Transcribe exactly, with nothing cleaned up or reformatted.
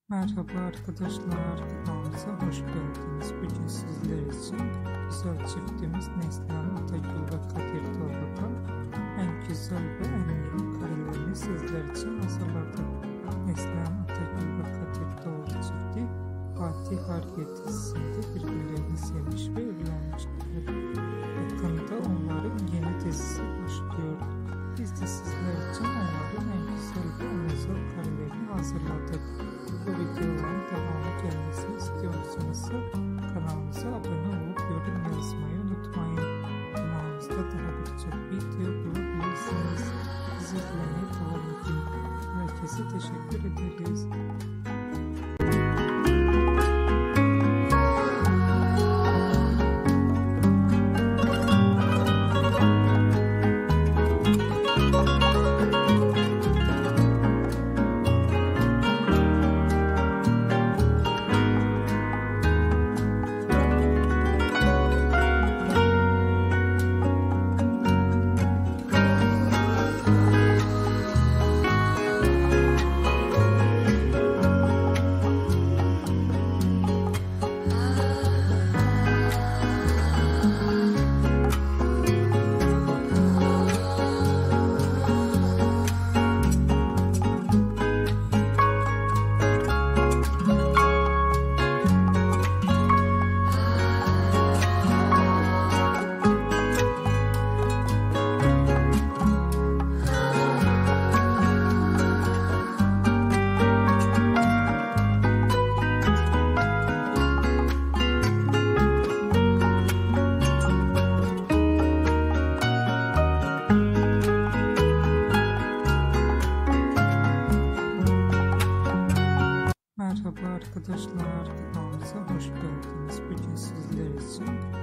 Merhaba arkadaşlar, kanalımıza hoş geldiniz. Bugün sizler için güzel çiftimiz Neslihan Atagül ve Kadir Tolga'dan en güzel ve en yeni karelerini sizler için hazırladık. Neslihan Atagül ve Kadir Tolga çifti Fatih Harbiye dizisinde birbirlerini sevmiş ve evlenmişler. Yakında onların yeni dizisi başlıyor. Biz de sizler için onların en güzel ve en özel karelerini hazırladık. Bu videoların devamı gelmesini istiyorsanız kanalımıza abone olup yorum yazmayı unutmayın. Kanalımızda daha birçok video bulabilirsiniz. Bizi izlemeye devam edin. Herkese teşekkür ederiz. Merhaba arkadaşlar, kanalımıza hoş geldiniz. Bugün sizler için